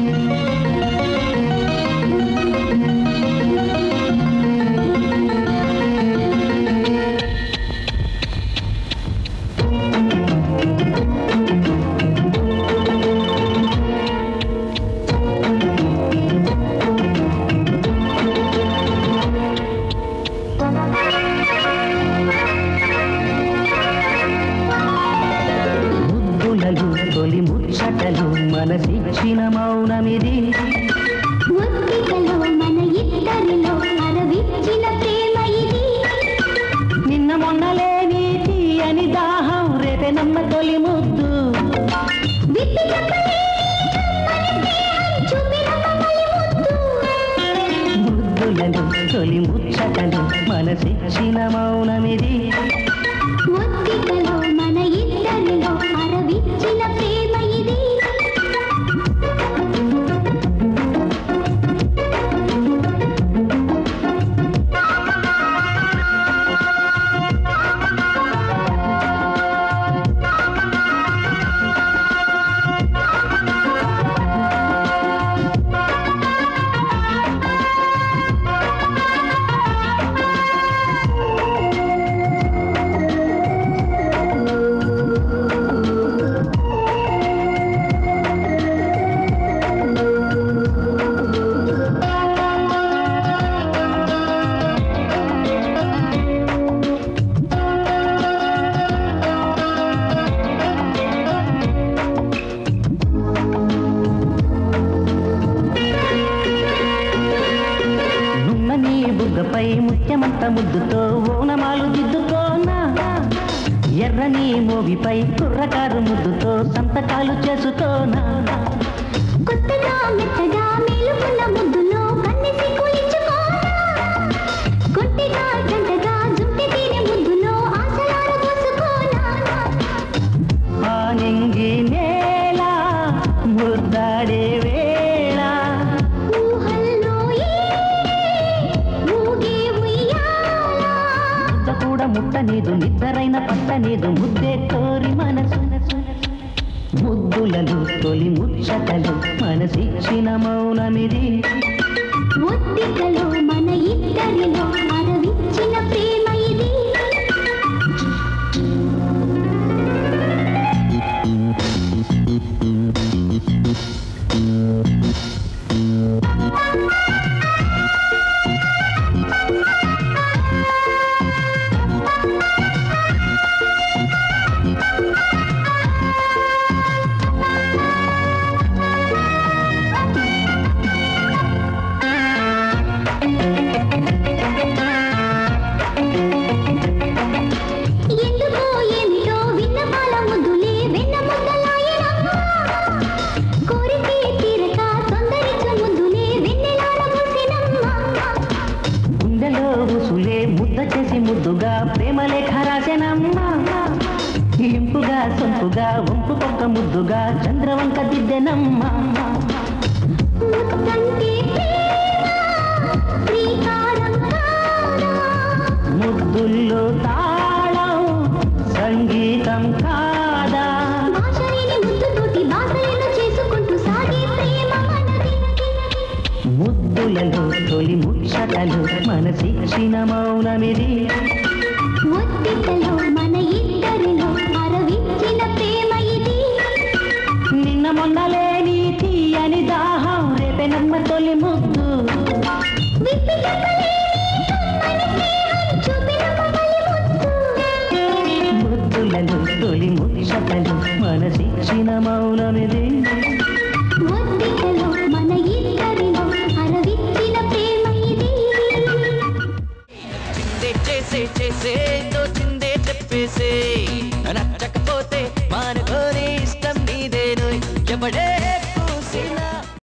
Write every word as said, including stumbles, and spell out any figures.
మనసిచ్చిన మౌనమిది ముద్దికలో మన ఇద్దరిలో అరవిచ్చిన ప్రేమ ఇది నిన్న మొన్నలేని తీయని దాహం రేపే నమ్మ తొలి ముద్దు విప్పి ముద్దులను తొలి ముచ్చటలు మనసిచ్చిన మౌనమిది ముద్దికలో మన ఇద్దరిలో అరవిచ్చిన ప్రేమ ఇది బుగ్గపై ముత్యమంత ముద్దుతో ఓనమాలు దిద్దుకోనా ఎర్రని మోవిపై కుర్రకారు ముద్దుతో సంతకాలు చేసుకోనా కొత్తగా మెత్తగా మేలుకున్న ముద్దులో కన్నెసి కూలించుకోనా కొట్టిగా జంటగా జుట్టి తీరి ముద్దులో ఆశలాడు పోసుకోనా ఆ నింగి నేల ముద్దాడే వేళ ఊహల్లో ఊగే ఉయ్యాల కూడా ముట్ట నీదు నిద్దరైన పట్ట నీదు ముద్దే కోరి మనసు ముద్దులను తొలి ముచ్చటలు మనసిచ్చిన మౌనమిది ముద్దికలో మన ఇద్దరిలో అరవిచ్చిన ప్రేమ ఇది ముద్ద చేసి ముద్దుగా ప్రేమ లేఖ రాసెనమ్మా ఇంపుగా సొంపుగా వంపు పక్క ముద్దుగా చంద్రవంక దిద్దెనమ్మా ముద్దుల్లో తాళం సంగీతం కాదా ముద్దులలో తొలి ముచ్చటలు మనసిచ్చిన మౌనమిది ముద్దికలో మన ఇద్దరిలో అరవిచ్చిన ప్రేమ ఇది నిన్న మొన్నలేని తీయని దాహం రేపే నమ్మ తొలి ముద్దు ముద్దులలో తొలి ముచ్చటలు మనసిచ్చిన మౌనమిది ముద్దికలో మన ఇద్దరిలో అరవిచ్చిన ప్రేమ ఇది చిందే చేసే చేసే తోచిందే చెప్పేసే నచ్చకపోతే మానుకోని ఇష్టం నీదేను ఎవడే